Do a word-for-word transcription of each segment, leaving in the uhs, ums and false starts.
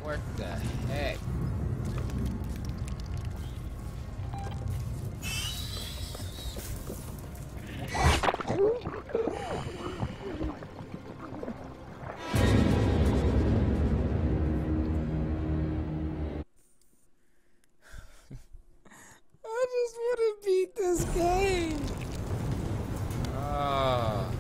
What the heck? I just want to beat this game. Oh.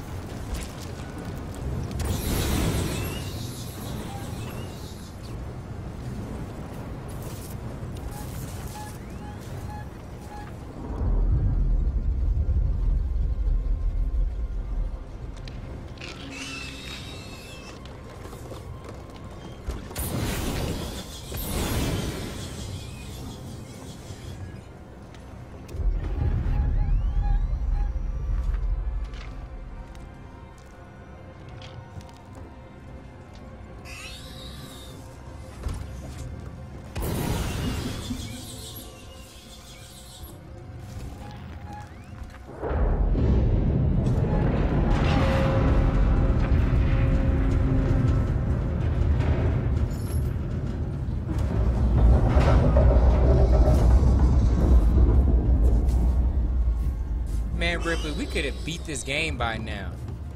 Man, Ripley, we could have beat this game by now.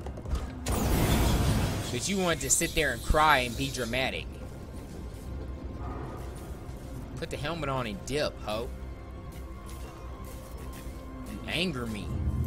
But you wanted to sit there and cry and be dramatic. Put the helmet on and dip, ho. You anger me.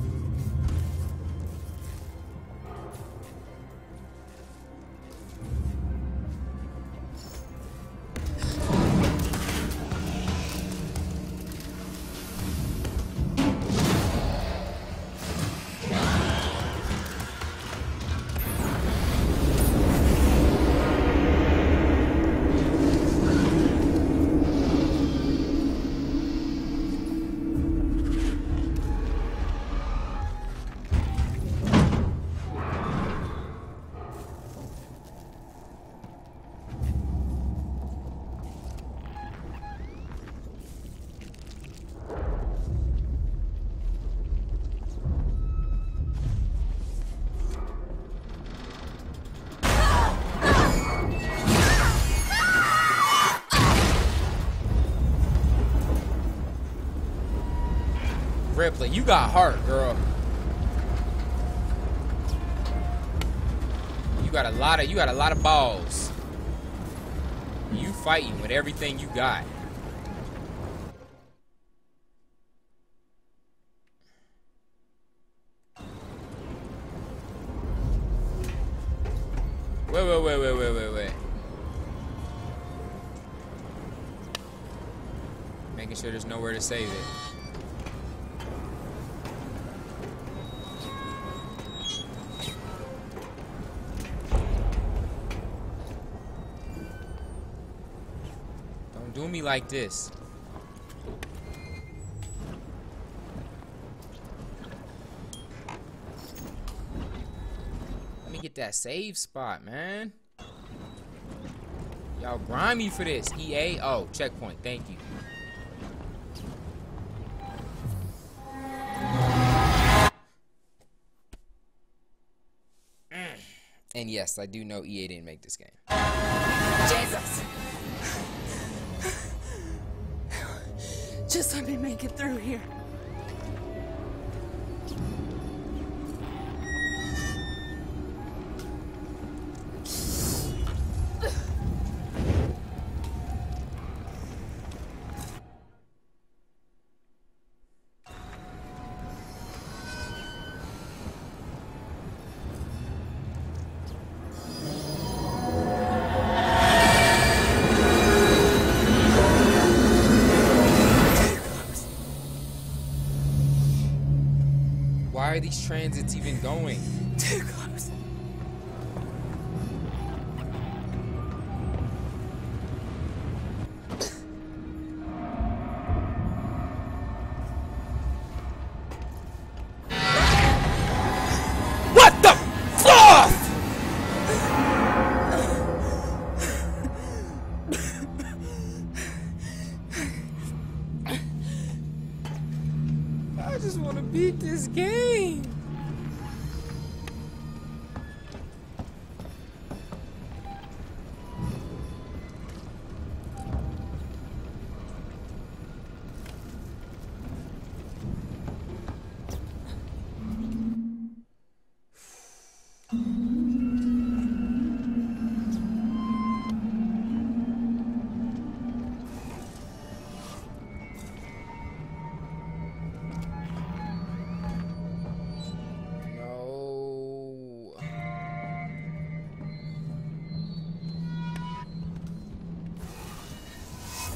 Ripley, you got heart, girl. You got a lot of you got a lot of balls. You fighting with everything you got. Wait, wait, wait, wait, wait, wait, wait. Making sure there's nowhere to save it. Do me like this. Let me get that save spot, man. Y'all grind me for this. E A. Oh, checkpoint. Thank you. And yes, I do know E A didn't make this game. Jesus! Just let me make it through here. Why are these transits even going? Too close. What the fuck? I just want to beat this game.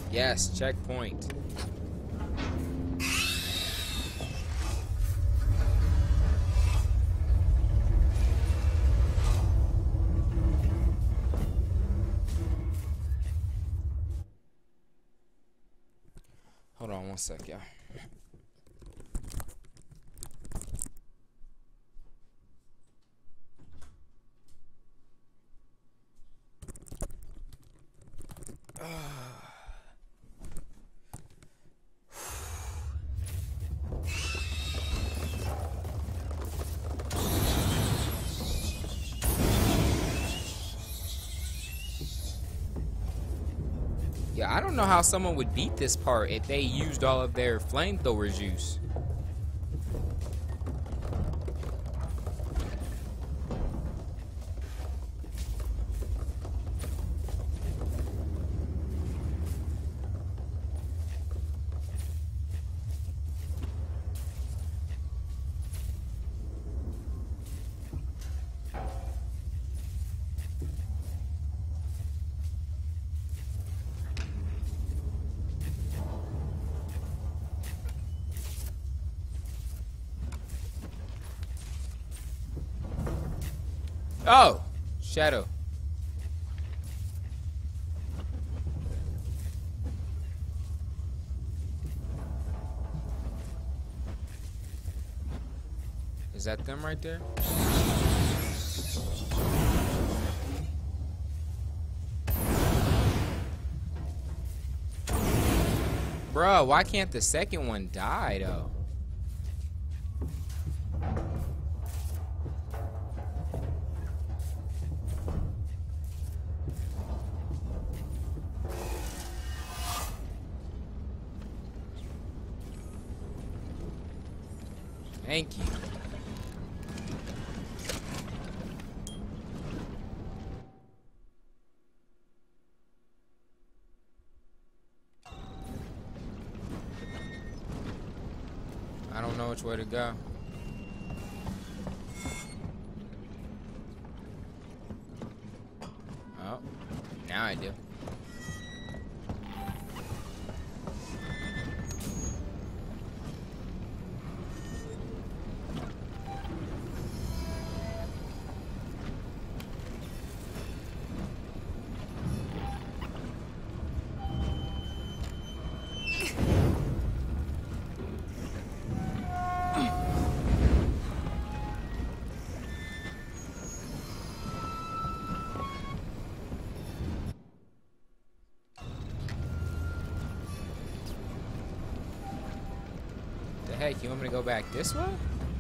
Yes, checkpoint. Hold on one sec, y'all. Yeah, I don't know how someone would beat this part if they used all of their flamethrower juice. Oh, Shadow. Is that them right there? Bruh, why can't the second one die though? Thank you. I don't know which way to go. Oh, now I do. Heck, you want me to go back this way?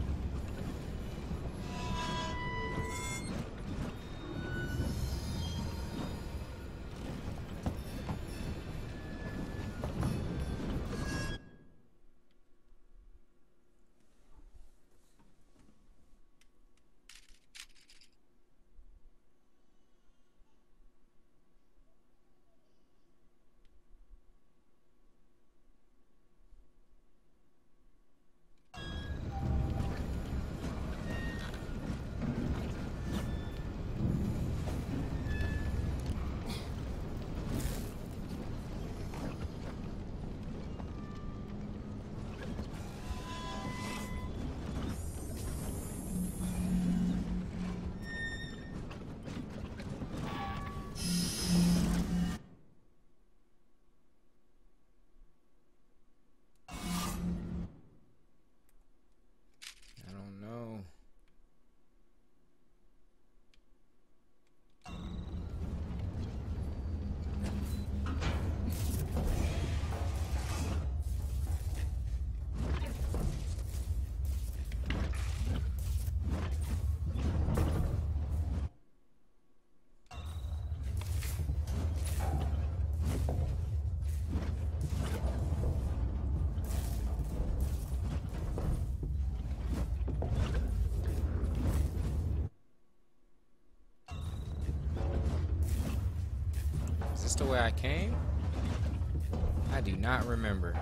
Is this the way I came? I do not remember.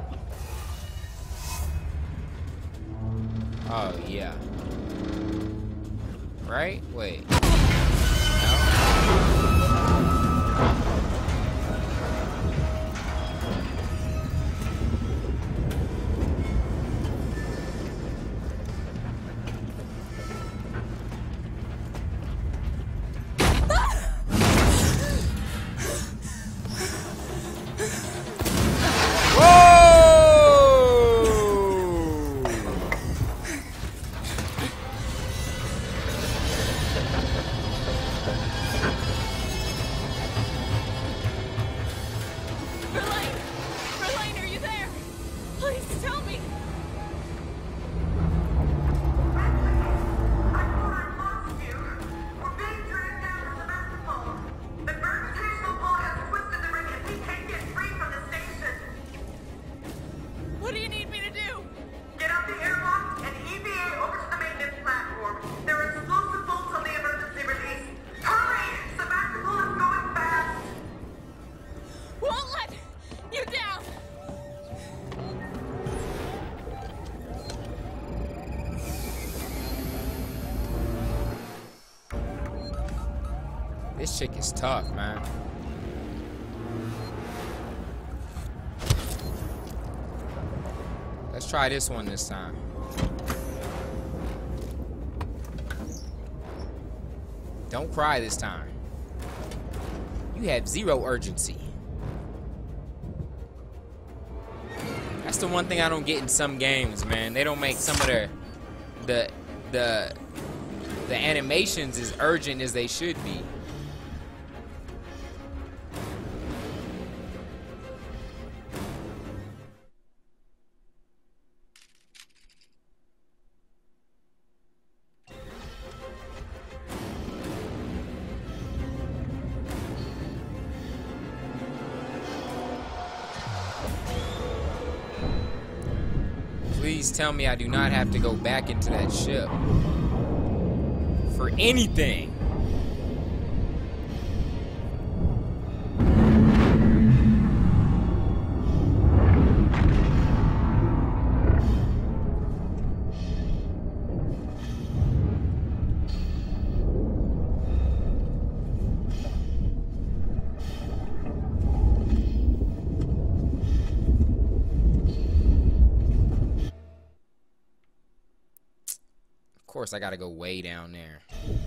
Oh, yeah. Right? Wait. No? This chick is tough, man. Let's try this one this time. Don't cry this time. You have zero urgency. That's the one thing I don't get in some games, man. They don't make some of the the the the animations as urgent as they should be. Please tell me I do not have to go back into that ship for anything. Of course, I gotta go way down there.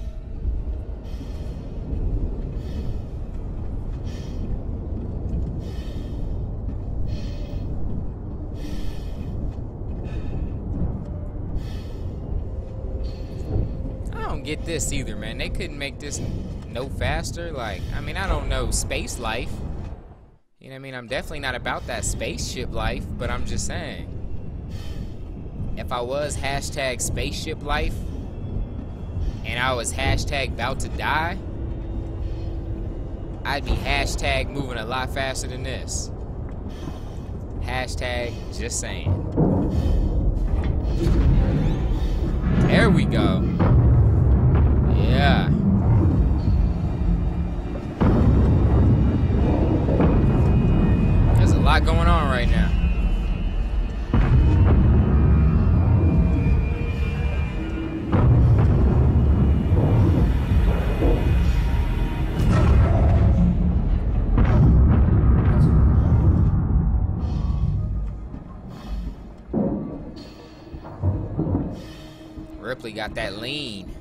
I don't get this either, man. They couldn't make this no faster. Like, I mean, I don't know space life. You know what I mean? I'm definitely not about that spaceship life, but I'm just saying. If I was hashtag spaceship life and I was hashtag about to die, I'd be hashtag moving a lot faster than this. Hashtag just saying. There we go. Yeah. There's a lot going on right now. Ripley got that lean.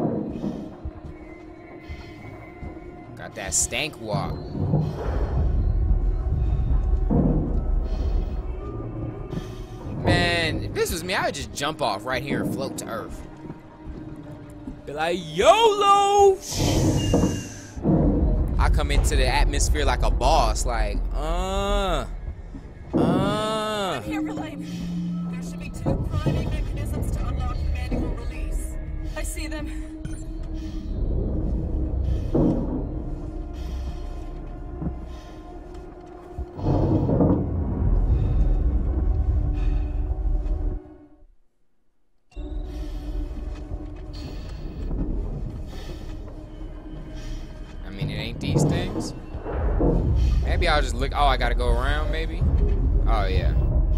Got that stank walk. Man, if this was me, I would just jump off right here and float to Earth. Be like, YOLO! I come into the atmosphere like a boss, like, uh, uh. I'm here, Elaine. There should be two priming mechanisms to unlock the manual release. I see them. I mean, it ain't these things. Maybe I'll just look. Oh, I gotta go around, maybe? Oh, yeah.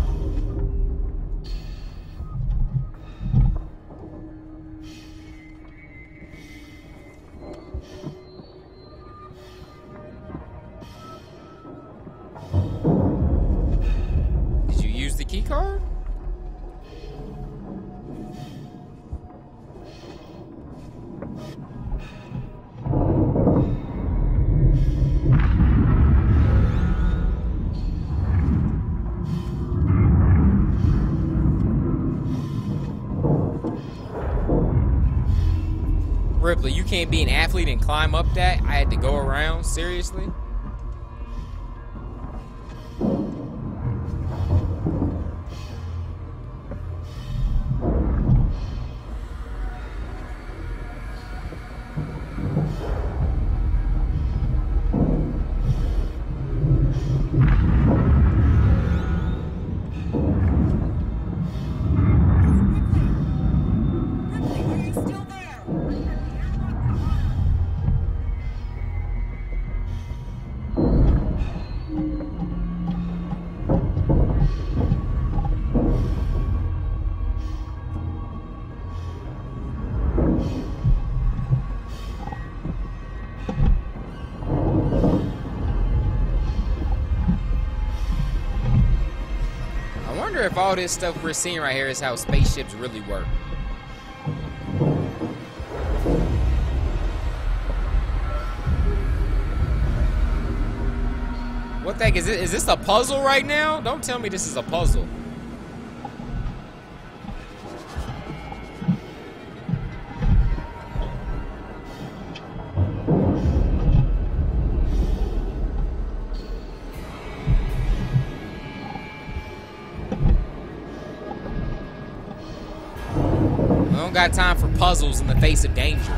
Did you use the key card? Ripley, you can't be an athlete and climb up that. I had to go around. Seriously? wonder if all this stuff we're seeing right here is how spaceships really work. What the heck is it? Is this a puzzle right now? Don't tell me this is a puzzle. I don't got time for puzzles in the face of danger.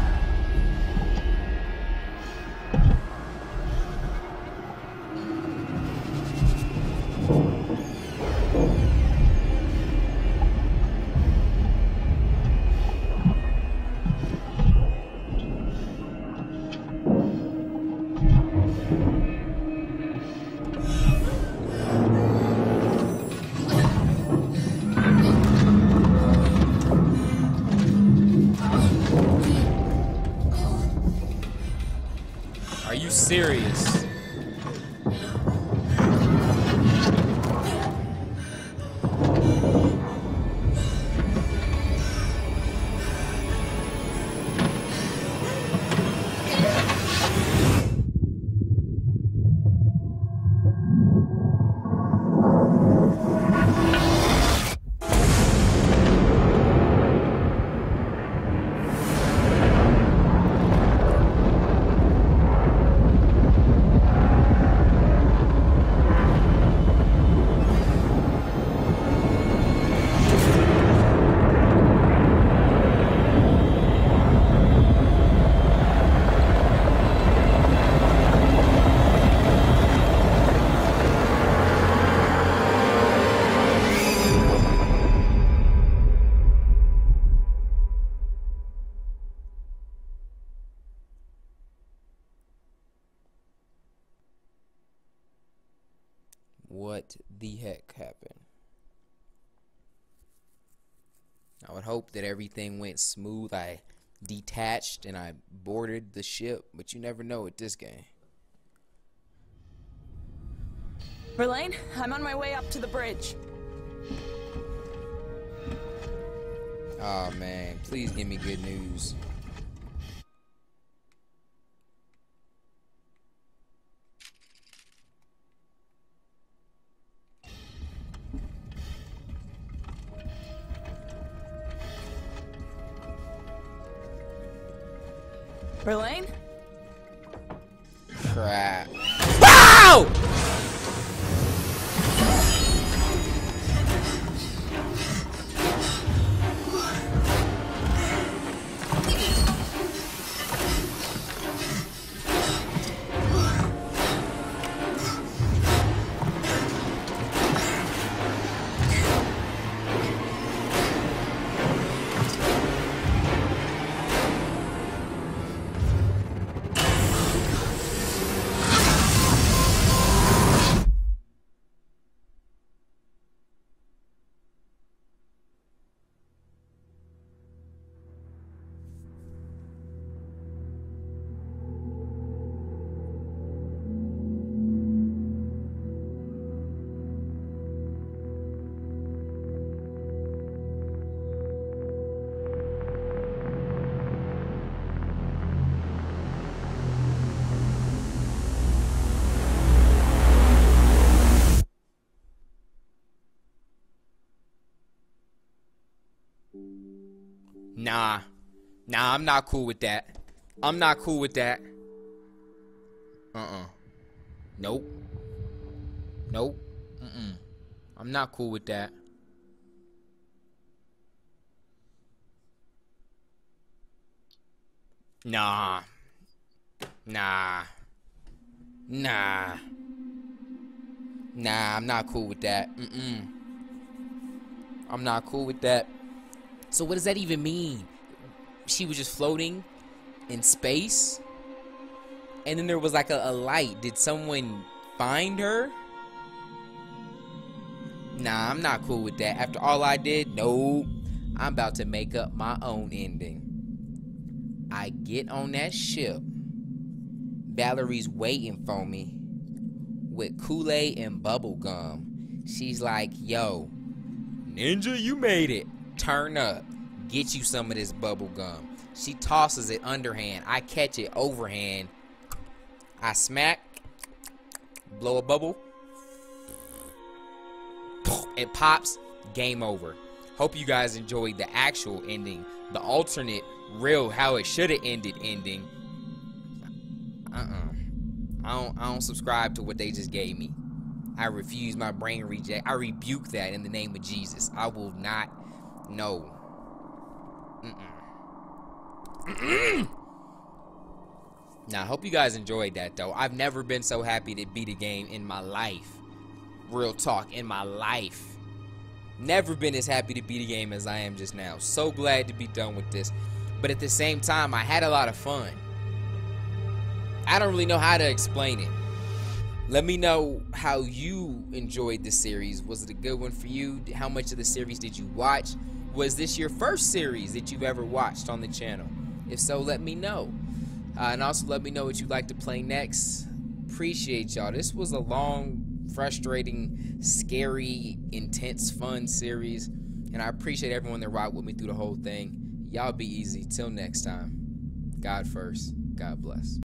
Are you serious? What the heck happened? I would hope that everything went smooth. I detached and I boarded the ship, but you never know with this game. Verlaine, I'm on my way up to the bridge. Oh man, please give me good news. Verlaine? Crap. Wow! Nah. Nah, I'm not cool with that. I'm not cool with that. Uh-uh. Nope. Nope. Mm-mm. I'm not cool with that. Nah. Nah. Nah. Nah, I'm not cool with that. Mm-mm. I'm not cool with that. So what does that even mean? She was just floating in space? And then there was like a, a light. Did someone find her? Nah, I'm not cool with that. After all I did, no. I'm about to make up my own ending. I get on that ship. Valerie's waiting for me with Kool-Aid and bubble gum. She's like, yo, Ninja, you made it. Turn up. Get you some of this bubble gum. She tosses it underhand. I catch it overhand. I smack. Blow a bubble. It pops. Game over. Hope you guys enjoyed the actual ending. The alternate, real, how it should have ended ending. Uh-uh. I don't, I don't subscribe to what they just gave me. I refuse. My brain reject. I rebuke that in the name of Jesus. I will not. No. Mm-mm. Mm-mm. Now, I hope you guys enjoyed that, though. I've never been so happy to beat a game in my life. Real talk, in my life. Never been as happy to beat a game as I am just now. So glad to be done with this. But at the same time, I had a lot of fun. I don't really know how to explain it. Let me know how you enjoyed the series. Was it a good one for you? How much of the series did you watch? Was this your first series that you've ever watched on the channel? If so, let me know. Uh, and also let me know what you'd like to play next. Appreciate y'all. This was a long, frustrating, scary, intense, fun series. And I appreciate everyone that ride with me through the whole thing. Y'all be easy. Till next time. God first. God bless.